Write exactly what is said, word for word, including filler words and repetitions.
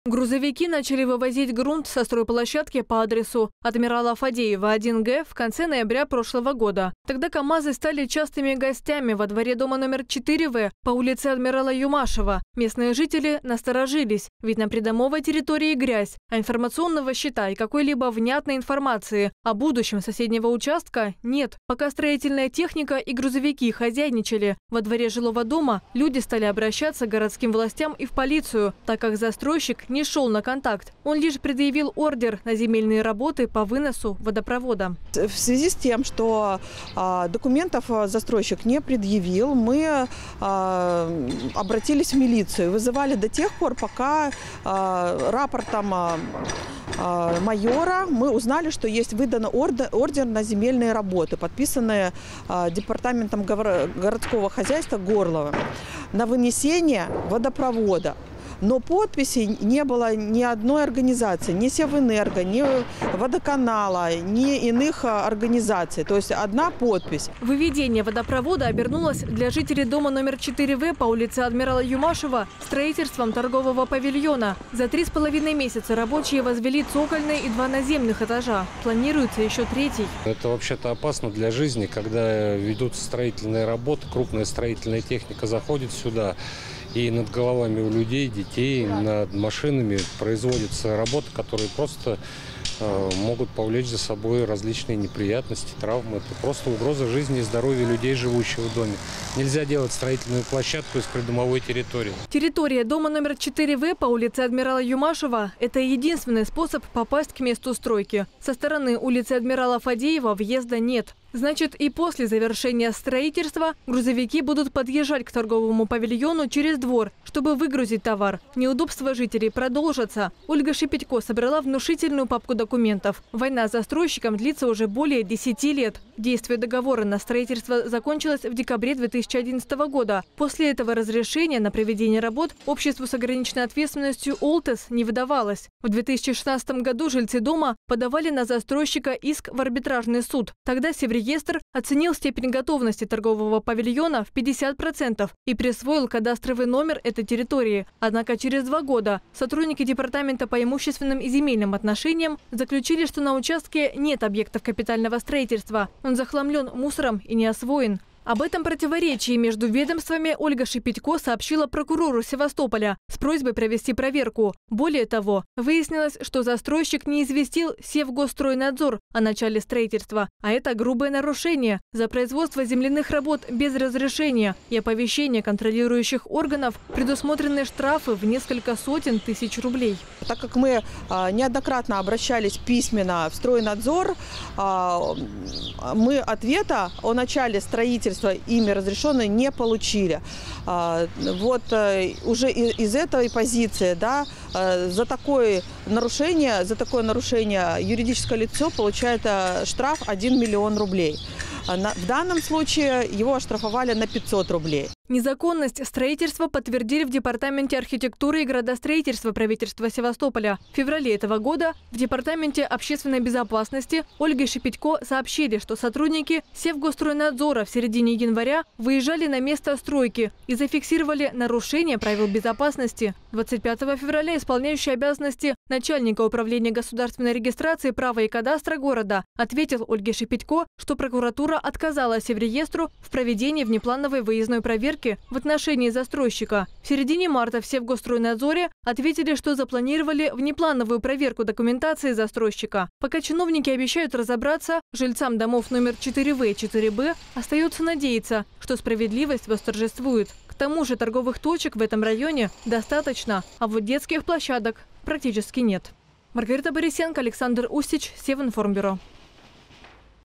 Грузовики начали вывозить грунт со стройплощадки по адресу Адмирала Фадеева, один Г в конце ноября прошлого года. Тогда КАМАЗы стали частыми гостями во дворе дома номер четыре В по улице Адмирала Юмашева. Местные жители насторожились, ведь на придомовой территории грязь, а информационного щита и какой-либо внятной информации о будущем соседнего участка нет. Пока строительная техника и грузовики хозяйничали во дворе жилого дома, люди стали обращаться к городским властям и в полицию, так как застройщик не шел на контакт. Он лишь предъявил ордер на земельные работы по выносу водопровода. В связи с тем, что а, документов застройщик не предъявил, мы а, обратились в милицию. Вызывали до тех пор, пока а, рапортом а, а, майора мы узнали, что есть выдан ордер, ордер на земельные работы, подписанные а, департаментом городского хозяйства Горловым на вынесение водопровода. Но подписи не было ни одной организации, ни Севэнерго, ни Водоканала, ни иных организаций. То есть одна подпись. Выведение водопровода обернулось для жителей дома номер четыре В по улице Адмирала Юмашева строительством торгового павильона. За три с половиной месяца рабочие возвели цокольные и два наземных этажа. Планируется еще третий. Это вообще-то опасно для жизни, когда ведутся строительные работы, крупная строительная техника заходит сюда. И над головами у людей, детей, над машинами производятся работы, которые просто э, могут повлечь за собой различные неприятности, травмы. Это просто угроза жизни и здоровья людей, живущих в доме. Нельзя делать строительную площадку из придомовой территории. Территория дома номер четыре В по улице Адмирала Юмашева – это единственный способ попасть к месту стройки. Со стороны улицы Адмирала Фадеева въезда нет. Значит, и после завершения строительства грузовики будут подъезжать к торговому павильону через двор, чтобы выгрузить товар. Неудобства жителей продолжатся. Ольга Шипитько собрала внушительную папку документов. Война с застройщиком длится уже более десяти лет. Действие договора на строительство закончилось в декабре две тысячи одиннадцатого года. После этого разрешение на проведение работ обществу с ограниченной ответственностью ОЛТЭС не выдавалось. В две тысячи шестнадцатом году жильцы дома подавали на застройщика иск в арбитражный суд. Тогда Севреестр оценил степень готовности торгового павильона в пятьдесят процентов и присвоил кадастровый номер этой территории. Однако через два года сотрудники департамента по имущественным и земельным отношениям заключили, что на участке нет объектов капитального строительства. Он захламлен мусором и не освоен. Об этом противоречии между ведомствами Ольга Шипитько сообщила прокурору Севастополя с просьбой провести проверку. Более того, выяснилось, что застройщик не известил Севгосстройнадзор о начале строительства, а это грубое нарушение. За производство земляных работ без разрешения и оповещения контролирующих органов предусмотрены штрафы в несколько сотен тысяч рублей. Так как мы неоднократно обращались письменно в Стройнадзор, мы ответа о начале строительства ими разрешенные не получили. Вот уже из этой позиции, да, за такое нарушение, за такое нарушение юридическое лицо получает штраф один миллион рублей. В данном случае его оштрафовали на пятьсот рублей. Незаконность строительства подтвердили в Департаменте архитектуры и градостроительства правительства Севастополя. В феврале этого года в Департаменте общественной безопасности Ольге Шипитько сообщили, что сотрудники Севгосстройнадзора в середине января выезжали на место стройки и зафиксировали нарушение правил безопасности. двадцать пятого февраля исполняющий обязанности начальника управления государственной регистрации права и кадастра города ответил Ольге Шипитько, что прокуратура отказала Севреестру в проведении внеплановой выездной проверки в отношении застройщика. В середине марта в Севгосстройнадзоре ответили, что запланировали внеплановую проверку документации застройщика. Пока чиновники обещают разобраться, жильцам домов номер четыре В и четыре Б остается надеяться, что справедливость восторжествует. К тому же торговых точек в этом районе достаточно, а вот детских площадок практически нет. Маргарита Борисенко, Александр Устич, Севинформбюро.